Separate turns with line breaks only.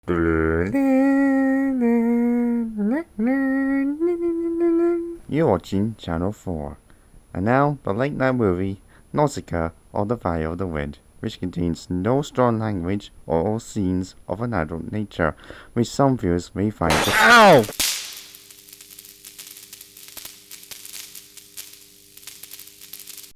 You're watching Channel 4. And now, the late night movie, Nausicaa, or The Fire of the Wind, which contains no strong language or scenes of an adult nature, which some viewers may find... OW!